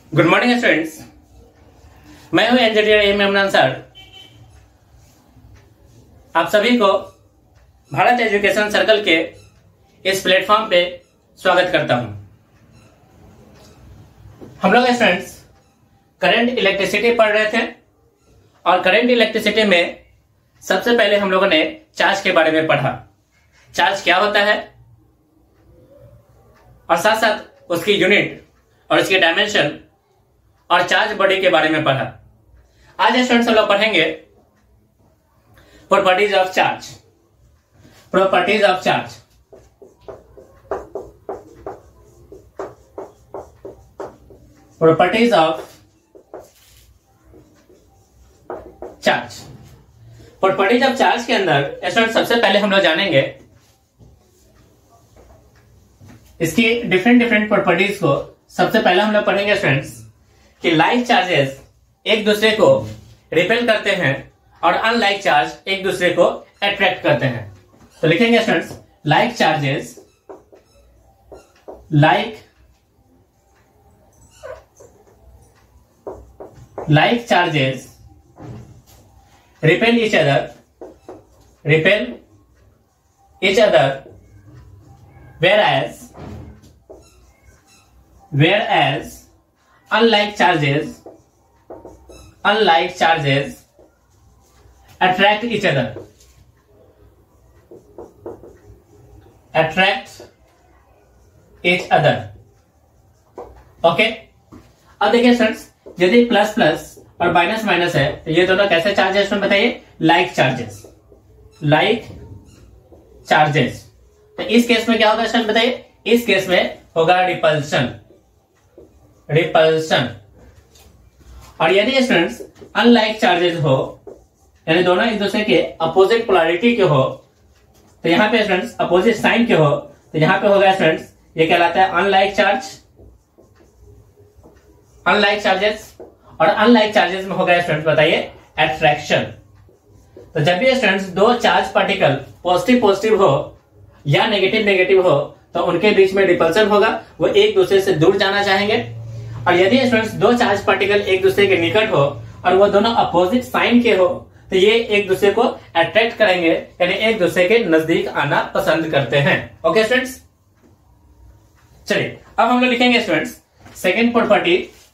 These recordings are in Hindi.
गुड मॉर्निंग स्टूडेंट्स, मैं हूं इंजीनियर इमरान सर। आप सभी को भारत एजुकेशन सर्कल के इस प्लेटफॉर्म पे स्वागत करता हूं। हम लोग स्टूडेंट्स करंट इलेक्ट्रिसिटी पढ़ रहे थे और करंट इलेक्ट्रिसिटी में सबसे पहले हम लोगों ने चार्ज के बारे में पढ़ा। चार्ज क्या होता है और साथ साथ उसकी यूनिट और उसकी डायमेंशन और चार्ज बॉडी के बारे में पढ़ा। आज स्टूडेंट्स हम लोग पढ़ेंगे properties of charge. Properties of charge. Properties of charge. Properties of charge के अंदर स्टूडेंट सबसे पहले हम लोग जानेंगे इसकी डिफरेंट प्रॉपर्टीज को। सबसे पहले हम लोग पढ़ेंगे स्टूडेंट्स कि लाइक चार्जेस एक दूसरे को रिपेल करते हैं और अनलाइक चार्ज एक दूसरे को अट्रैक्ट करते हैं। तो लिखेंगे students like charges like charges repel each other whereas unlike charges attract each other okay. अब देखिए स्टूडेंट्स, यदि प्लस प्लस और माइनस माइनस है तो ये दोनों कैसे चार्जेस में बताइए? Like charges. तो इस केस में क्या होगा स्टूडेंट बताइए? इस केस में होगा रिपल्शन। और यदि स्टूडेंट्स अनलाइक चार्जेस हो यानी दोनों एक दूसरे के अपोजिट पोलैरिटी के हो तो यहां पे स्टूडेंट्स अपोजिट साइन के हो तो यहां पे होगा स्टूडेंट्स ये कहलाता है अनलाइक चार्जेस। और अनलाइक चार्जेस में होगा स्टूडेंट्स बताइए अट्रैक्शन। तो जब भी स्टूडेंट्स दो चार्ज पार्टिकल पॉजिटिव हो या नेगेटिव हो तो उनके बीच में रिपल्सन होगा, वो एक दूसरे से दूर जाना चाहेंगे। और यदि स्टूडेंट्स दो चार्ज पार्टिकल एक दूसरे के निकट हो और वो दोनों अपोजिट साइन के हो तो ये एक दूसरे को अट्रैक्ट करेंगे यानी एक दूसरे के नजदीक आना पसंद करते हैं। ओके स्टूडेंट्स, चलिए अब हम लोग लिखेंगे students second property.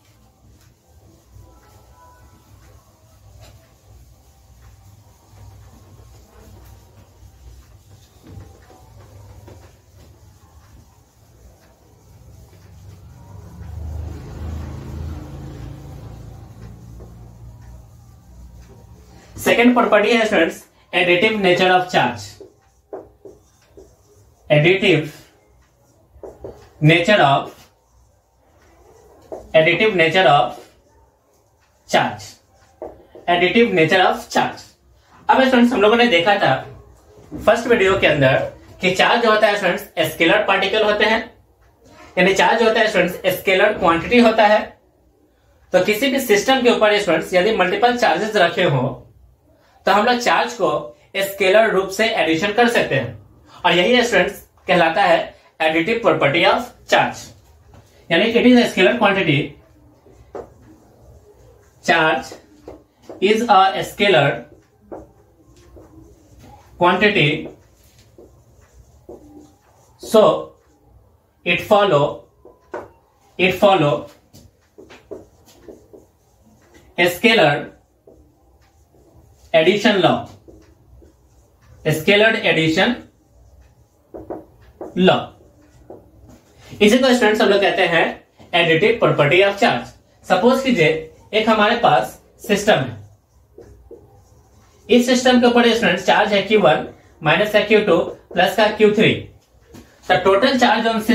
Second property है students additive nature of charge. Additive nature of charge. अब स्टूडेंट्स हम लोगों ने देखा था फर्स्ट वीडियो के अंदर कि चार्ज जो होता है स्टूडेंट्स स्केलर पार्टिकल होते हैं, यानी चार्ज होता है स्टूडेंट्स स्केलर क्वांटिटी होता है। तो किसी भी सिस्टम के ऊपर स्टूडेंट्स यदि मल्टीपल चार्जेस रखे हो तो हम लोग चार्ज को स्केलर रूप से एडिशन कर सकते हैं और यही स्टूडेंट्स कहलाता है एडिटिव प्रॉपर्टी ऑफ चार्ज। यानी it is a scalar quantity. Charge is a scalar quantity, so it follow scalar addition law. Scalar addition law इसी को स्टूडेंट्स हम लोग कहते हैं additive property of charge. Suppose कीजिए एक हमारे पास सिस्टम है, इस सिस्टम के ऊपर स्टूडेंट्स चार्ज है Q1 माइनस का Q2 प्लस का Q3। तो टोटल चार्ज ऑन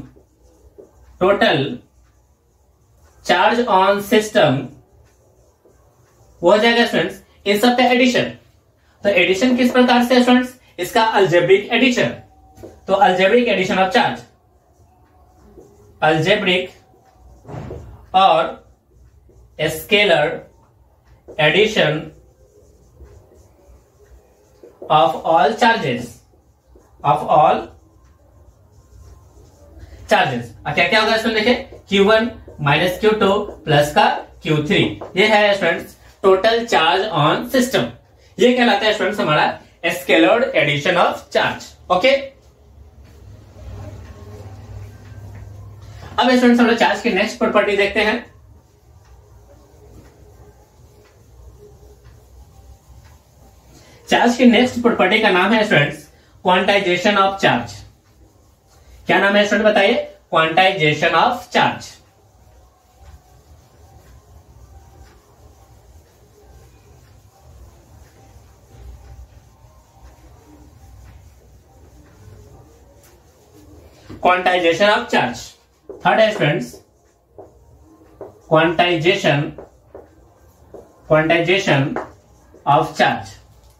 सिस्टम वो हो जाएगा स्टूडेंट्स इन सब पे एडिशन। तो एडिशन किस प्रकार से स्टूडेंट्स? इसका अलजेब्रिक एडिशन। तो algebraic addition of charge, algebraic और scalar addition of all charges क्या क्या होगा इसमें? देखिए Q1 माइनस Q2 प्लस का Q3। ये है students total charge on system. ये कहलाता है स्टूडेंट्स हमारा scalar addition of charge. Okay, अब स्टूडेंट्स हम लोग चार्ज की नेक्स्ट प्रॉपर्टी देखते हैं। चार्ज की नेक्स्ट प्रॉपर्टी का नाम है स्टूडेंट्स क्वांटाइजेशन ऑफ चार्ज। क्या नाम है स्टूडेंट बताइए? Quantization of charge. Quantization of charge. Third है students quantization of charge.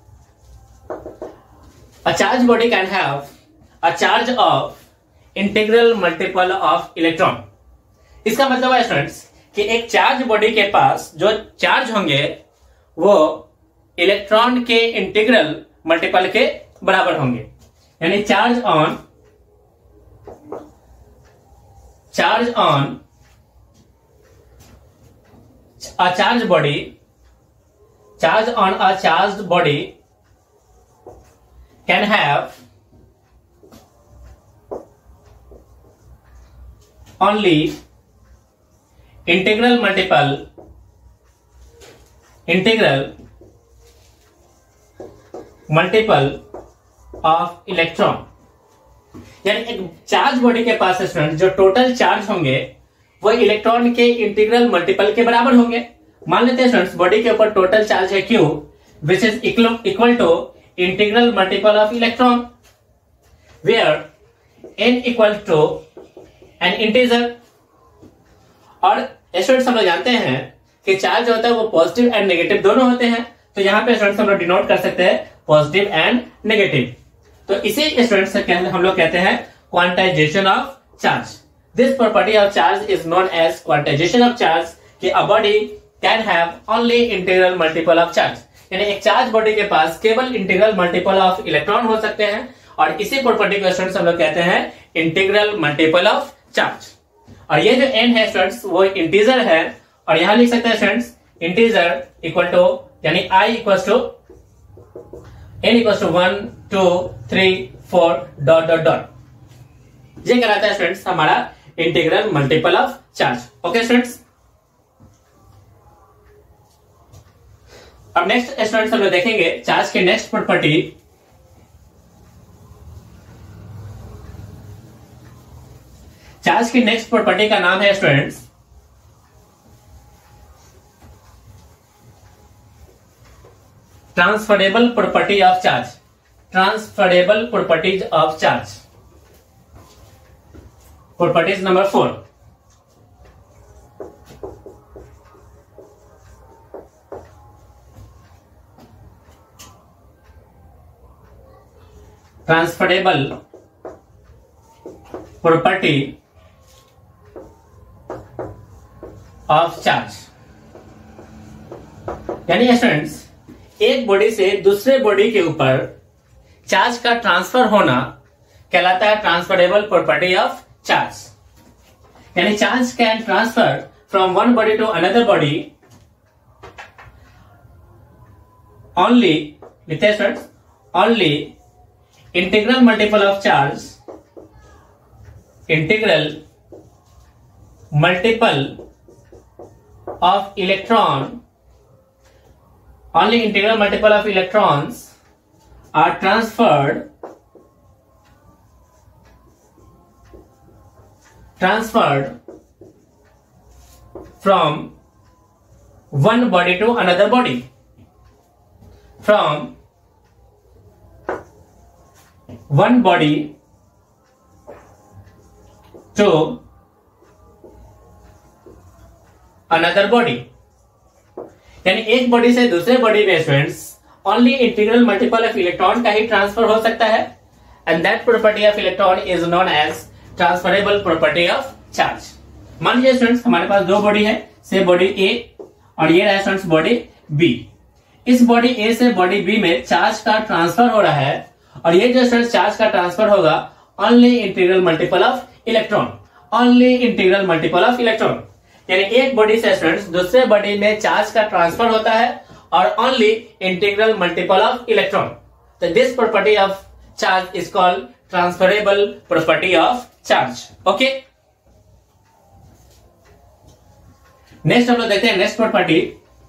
A charge body can have a charge of integral multiple of electron। इसका मतलब है स्टूडेंट्स कि एक चार्ज बॉडी के पास जो चार्ज होंगे वो इलेक्ट्रॉन के इंटीग्रल मल्टीपल के बराबर होंगे। यानी charge on a charge body, charge on a charged body can have only integral multiple of electron। यानी एक चार्ज बॉडी के पास स्टूडेंट जो टोटल चार्ज होंगे वो इलेक्ट्रॉन के इंटीग्रल मल्टीपल के बराबर होंगे। मान लेते हैं स्टूडेंट्स बॉडी के ऊपर टोटल चार्ज है Q which is equal to integral multiple of electron where n equal to n integer. और स्टूडेंट्स हम लोग जानते हैं कि चार्ज होता है वो पॉजिटिव एंड नेगेटिव दोनों होते हैं। तो यहां पे स्टूडेंट्स हम लोग डिनोट कर सकते हैं पॉजिटिव एंड नेगेटिव। तो इसी स्टूडेंट्स हम लोग कहते हैं quantization of charge. This property of charge is known as quantization of charge कि a body can have only integral multiple of charge. यानी एक चार्ज बॉडी के पास केवल इंटीग्रल मल्टीपल ऑफ इलेक्ट्रॉन हो सकते हैं और इसी प्रॉपर्टी को स्टूडेंट्स हम लोग कहते हैं इंटीग्रल मल्टीपल ऑफ चार्ज। और ये जो n है स्टूडेंट्स वो इंटीजर है और यहां लिख सकते हैं स्टूडेंट्स इंटीजर इक्वल टू यानी i equal to n equal to 1 2 3 4 dot dot dot. ये कहलाता है स्टूडेंट्स हमारा integral multiple of charge. Okay students, अब नेक्स्ट स्टूडेंट्स हम लोग देखेंगे चार्ज की नेक्स्ट प्रॉपर्टी चार्ज की नेक्स्ट प्रॉपर्टी का नाम है students transferable property of charge. Transferable properties of charge, properties number 4। Transferable property of charge. यानी स्टूडेंट्स एक बॉडी से दूसरे बॉडी के ऊपर चार्ज का ट्रांसफर होना कहलाता है ट्रांसफरेबल प्रॉपर्टी ऑफ चार्ज। यानी charge can transfer from one body to another body only with only integral multiple of charge, integral multiple of electron, only integral multiple of electrons are transferred from one body to another body, from one body to another body। यानी एक बॉडी से दूसरे बॉडी में students only integral multiple of electron का ही ट्रांसफर हो सकता है and that property of electron is known as transferable property of charge. मान लीजिए स्टूडेंट्स हमारे पास दो बॉडी है, से बॉडी ए और ये रहा स्टूडेंट्स बॉडी बी। इस बॉडी ए से बॉडी बी में चार्ज का ट्रांसफर हो रहा है और ये जो स्टूडेंट्स चार्ज का ट्रांसफर होगा only integral multiple of electron, only integral multiple of electron. यानी एक बॉडी से स्टूडेंट्स दूसरे बॉडी में चार्ज का ट्रांसफर होता है और only integral multiple of electron. तो this property of charge is called transferable property of charge. Okay, next हम लोग देखते हैं नेक्स्ट प्रॉपर्टी।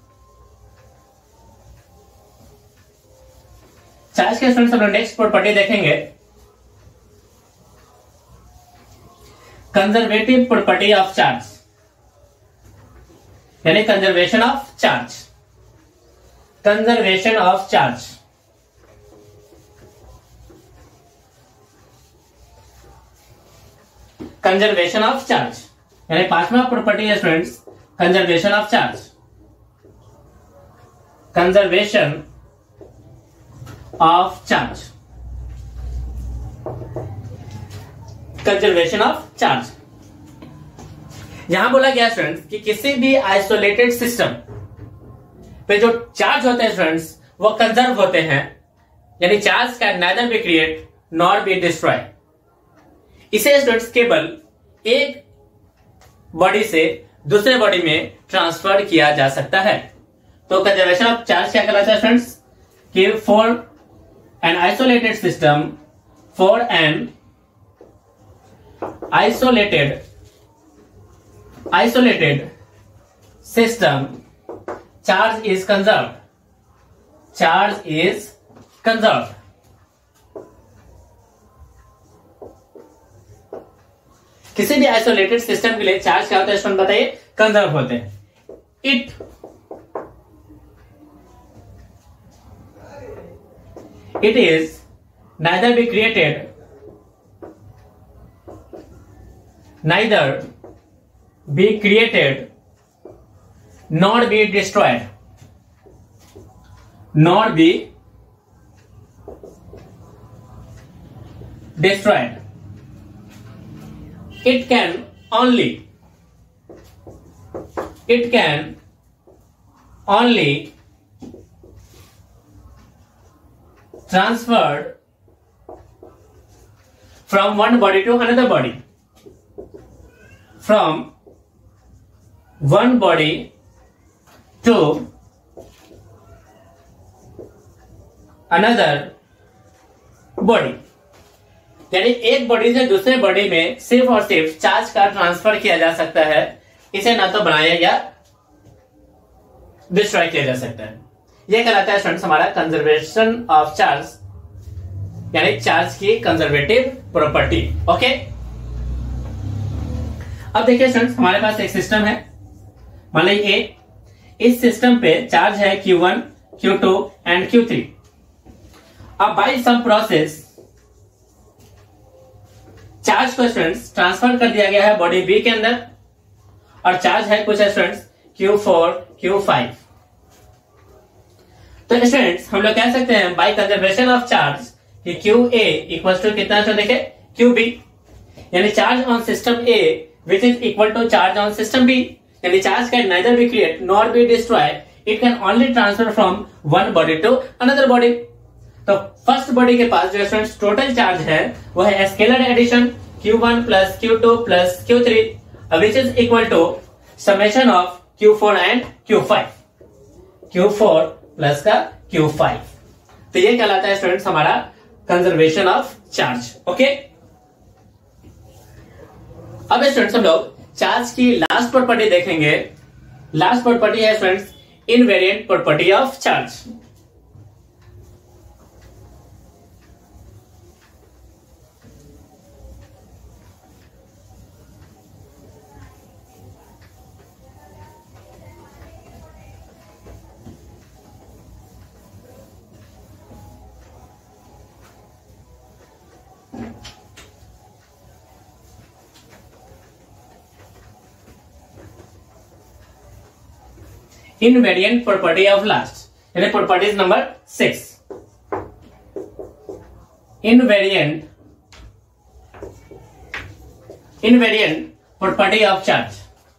चार्ज के स्टूडेंट्स हम लोग नेक्स्ट प्रॉपर्टी देखेंगे कंजर्वेटिव प्रॉपर्टी ऑफ चार्ज, यानी conservation of charge. Conservation of charge, conservation of charge यानी पांचवा प्रॉपर्टी है students conservation of charge. Conservation of charge, conservation of charge. यहां बोला गया स्टूडेंट्स कि किसी भी आइसोलेटेड सिस्टम पे जो चार्ज होते हैं स्टूडेंट्स वो कंजर्व होते हैं, यानी charge can neither be create nor be destroy. इसे स्टूडेंट्स केवल एक बॉडी से दूसरे बॉडी में ट्रांसफर किया जा सकता है। तो कंजर्वेशन ऑफ चार्ज क्या कहलाता है स्टूडेंट्स कि for an isolated system, for an isolated system, charge is conserved. Charge is conserved. किसी भी आइसोलेटेड सिस्टम के लिए चार्ज क्या होता है स्टूडेंट बताइए? कंजर्व होते हैं। It is neither be created, nor be destroyed, nor be destroyed. It can only transferred from one body to another body, from one body to another body, यानी एक बॉडी से दूसरे बॉडी में सिर्फ और सिर्फ चार्ज का ट्रांसफर किया जा सकता है। इसे ना तो बनाया या डिस्ट्रॉय किया जा सकता है। यह कहलाता है स्टूडेंट्स हमारा कंजर्वेशन ऑफ चार्ज, यानी चार्ज की कंजर्वेटिव प्रॉपर्टी। ओके, अब देखिए स्टूडेंट्स हमारे पास एक सिस्टम है, मान लीजिए ए। इस सिस्टम पे चार्ज है Q1, Q2 एंड Q3। अब बाय सम प्रोसेस चार्ज को स्टूडेंट्स ट्रांसफर कर दिया गया है बॉडी बी के अंदर, और चार्ज है कुछ स्टूडेंट्स Q4, Q5। तो स्टूडेंट्स हम लोग कह सकते हैं बाय कंजर्वेशन ऑफ चार्ज कि QA इक्वल टू कितना स्टूडेंट देखिए QB, यानी charge on system A which is equal to charge on system B, यानी charge can neither be create nor be destroy, it can only transfer from one body to another body। तो फर्स्ट बॉडी के पास जो स्टूडेंट्स टोटल चार्ज है वो है scalar addition Q1 plus Q2 plus Q3 which is equal to summation of Q4 and Q5, Q4 plus का Q5। तो ये कहलाता है स्टूडेंट्स हमारा कंजर्वेशन ऑफ चार्ज। ओके, अब स्टूडेंट्स हम लोग चार्ज की लास्ट प्रॉपर्टी देखेंगे। लास्ट प्रॉपर्टी है students invariant property of charge. Invariant property of last, यानी properties number 6। Invariant property of charge.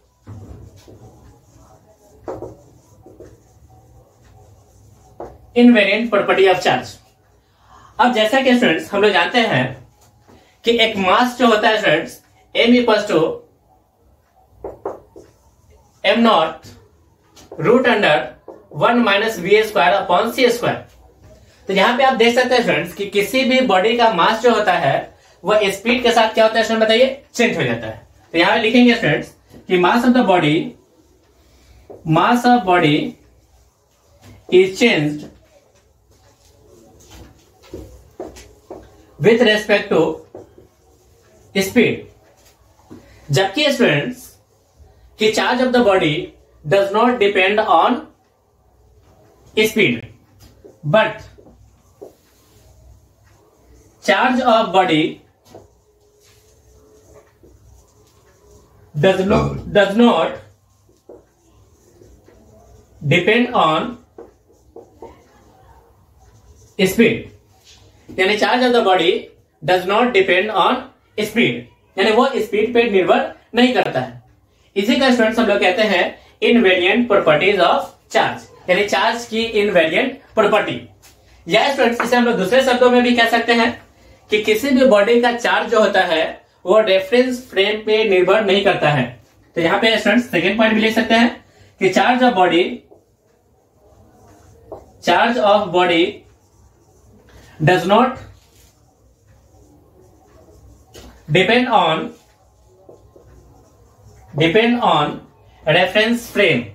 Invariant property of charge. अब जैसा कि स्टूडेंट्स हम लोग जानते हैं कि एक मास जो होता है students m equal to m naught root under 1 minus v square upon c square. तो यहां पे आप देख सकते हैं फ्रेंड्स कि किसी भी बॉडी का मास जो होता है वह स्पीड के साथ क्या होता है स्टूडेंट बताइए, चेंज हो जाता है। तो यहां पे लिखेंगे फ्रेंड्स कि mass of body is changed with respect to speed, जबकि स्टूडेंट्स कि charge of the body does not depend on speed, but charge of body does not depend on speed, यानी charge of the body does not depend on speed, यानी वो स्पीड पे निर्भर नहीं करता है। इसी का स्टूडेंट्स हम लोग कहते हैं इनवेरिएंट प्रॉपर्टीज ऑफ चार्ज, यानी चार्ज की इनवेरिएंट प्रॉपर्टी। या स्टूडेंट्स इसे हम लोग दूसरे शब्दों में भी कह सकते हैं कि किसी भी बॉडी का चार्ज जो होता है वो रेफरेंस फ्रेम पे निर्भर नहीं करता है। तो यहां पे स्टूडेंट्स सेकेंड पॉइंट भी लिख सकते हैं कि charge of body does not depend on reference frame,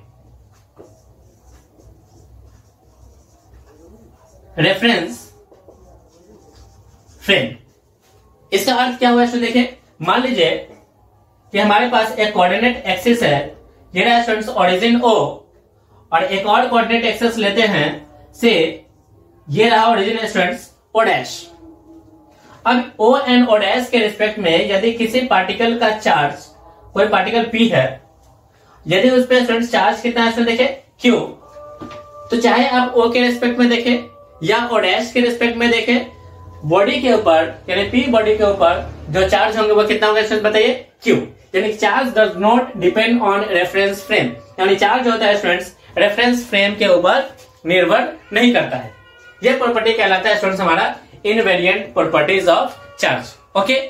इसका अर्थ क्या हुआ इसको देखिए। मान लीजिए कि हमारे पास एक कोऑर्डिनेट एक्सिस है, ये रहा स्टूडेंट्स ओरिजिन ओ, और एक और कोऑर्डिनेट एक्सिस लेते हैं से ये रहा ओरिजिन स्टूडेंट्स ओ डैश। अब ओ एंड ओ डैश के रिस्पेक्ट में यदि किसी पार्टिकल का चार्ज, कोई पार्टिकल पी है, यदि उस पर स्टूडेंट्स चार्ज कितना है देखिए क्यू, तो चाहे आप ओ के रिस्पेक्ट में देखें या ओ डैश के रिस्पेक्ट में देखें, बॉडी के ऊपर यानी पी बॉडी के ऊपर जो चार्ज होंगे वो कितना होगा स्टूडेंट बताइए क्यू, यानी charge does not depend on reference frame, यानी चार्ज होता है स्टूडेंट्स रेफरेंस फ्रेम के ऊपर निर्भर नहीं करता है। यह प्रॉपर्टी कहलाता है स्टूडेंट्स हमारा invariant properties of charge. Okay,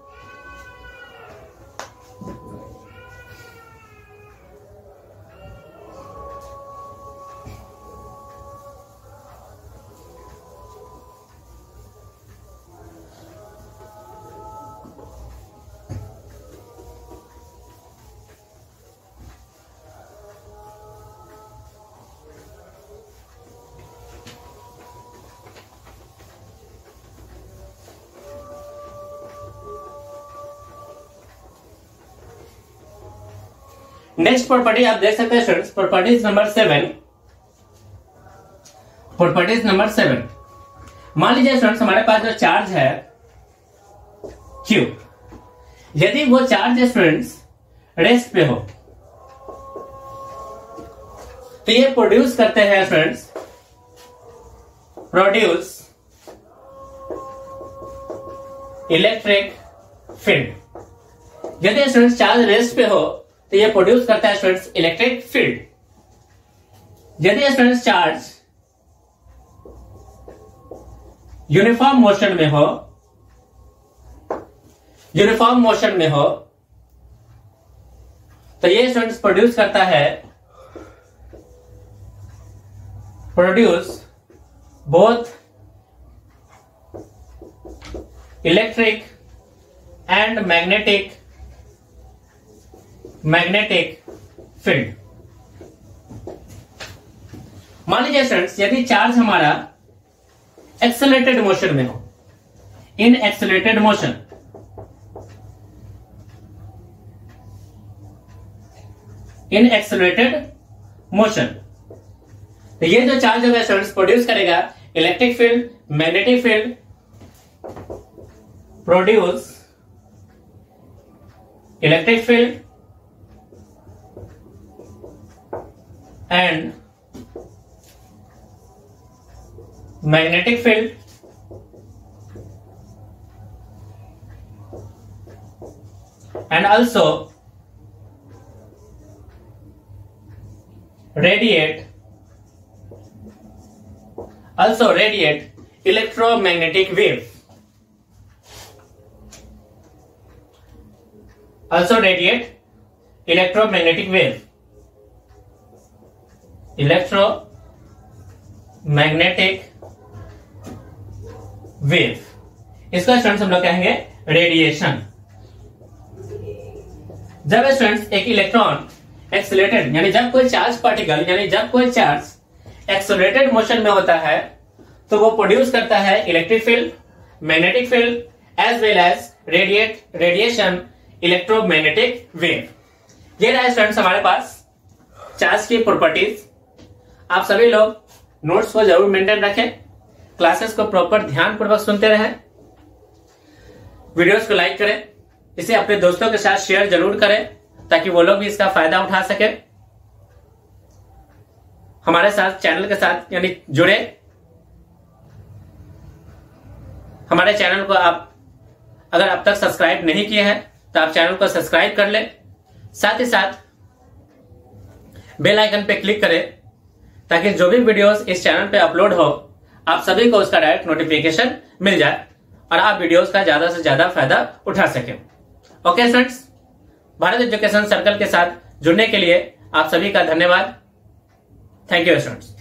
next property आप देख सकते हैं स्टूडेंट्स, प्रॉपर्टीज नंबर 7। मान लीजिए स्टूडेंट्स हमारे पास जो चार्ज है Q, यदि वो चार्ज स्टूडेंट्स रेस्ट पे हो तो ये प्रोड्यूस करते हैं स्टूडेंट्स, प्रोड्यूस इलेक्ट्रिक फील्ड। यदि स्टूडेंट्स चार्ज रेस्ट पे हो तो ये प्रोड्यूस करता है स्टूडेंट्स इलेक्ट्रिक फील्ड। यदि स्टूडेंट्स चार्ज यूनिफॉर्म मोशन में हो तो ये स्टूडेंट्स प्रोड्यूस करता है both electric and magnetic field. मान लीजिए स्टूडेंट्स यदि चार्ज हमारा एक्सेलरेटेड मोशन में हो, इन एक्सेलरेटेड मोशन, तो ये जो चार्ज होगा स्टूडेंट्स प्रोड्यूस करेगा electric field, magnetic field, produce electric field and magnetic field and also radiate electromagnetic wave, electromagnetic wave, इसका स्टूडेंट्स हम लोग कहेंगे रेडिएशन। जब स्टूडेंट्स एक इलेक्ट्रॉन एक्सीलरेटेड यानी जब कोई चार्ज पार्टिकल यानी जब कोई चार्ज एक्सीलरेटेड मोशन में होता है तो वो प्रोड्यूस करता है electric field, magnetic field as well as radiation, electromagnetic wave. ये रहा स्टूडेंट्स हमारे पास चार्ज की प्रॉपर्टीज। आप सभी लोग नोट्स को जरूर मेंटेन रखें, क्लासेस को प्रॉपर ध्यानपूर्वक सुनते रहें, वीडियोस को लाइक करें, इसे अपने दोस्तों के साथ शेयर जरूर करें ताकि वो लोग भी इसका फायदा उठा सके। हमारे साथ चैनल के साथ यानी जुड़े। हमारे चैनल को आप अगर अब तक सब्सक्राइब नहीं किए हैं तो आप चैनल को सब्सक्राइब कर ले, साथ ही साथ बेल आइकन पे क्लिक करें ताकि जो भी वीडियोस इस चैनल पे अपलोड हो आप सभी को उसका डायरेक्ट नोटिफिकेशन मिल जाए और आप वीडियोस का ज्यादा से ज्यादा फायदा उठा सकें। Okay friends, Bharat education circle के साथ जुड़ने के लिए आप सभी का धन्यवाद। Thank you students.